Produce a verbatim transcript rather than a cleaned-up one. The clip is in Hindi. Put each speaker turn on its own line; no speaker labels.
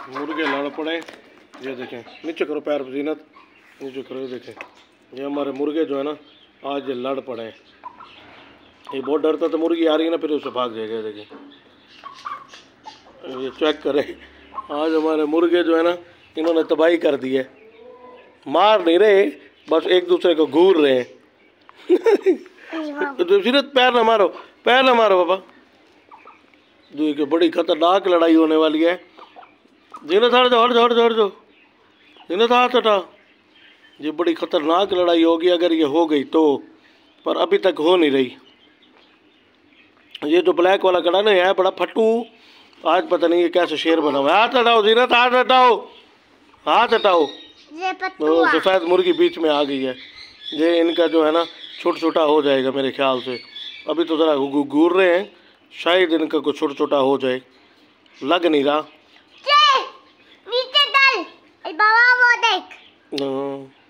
मुर्गे लड़ पड़े। ये देखें, नीचे करो पैर जीनत, नीचे करो। ये देखें, ये हमारे मुर्गे जो है ना आज ये लड़ पड़े हैं। ये बहुत डरता तो मुर्गी आ रही है ना फिर उसे भाग जाएगा। देखें, ये चेक करें, आज हमारे मुर्गे जो है ना इन्होंने तबाही कर दी है। मार नहीं रहे, बस एक दूसरे को घूर रहे हैं। सीरत पैर ना मारो, पैर ना मारो बाबा। देखिए बड़ी खतरनाक लड़ाई होने वाली है। जीनत हट जाओ, हट जाओ, हट जाओ, हट जाओ। जीनत हाथ हटा। ये बड़ी खतरनाक लड़ाई होगी अगर ये हो गई तो, पर अभी तक हो नहीं रही। ये जो ब्लैक वाला कड़ा ना है बड़ा फट्टू, आज पता नहीं ये कैसे शेर बना हुआ है। हाथ हटाओ जीनत, हाथ हटाओ, हाथ हटाओ। तो सफेद मुर्गी बीच में आ गई है। ये इनका जो है ना छोटा छोटा हो जाएगा मेरे ख्याल से। अभी तो ज़रा घूर रहे हैं, शायद इनका कुछ छोटा छोटा हो जाए, लग नहीं रहा।
नीचे डाल बाबा, वो देख।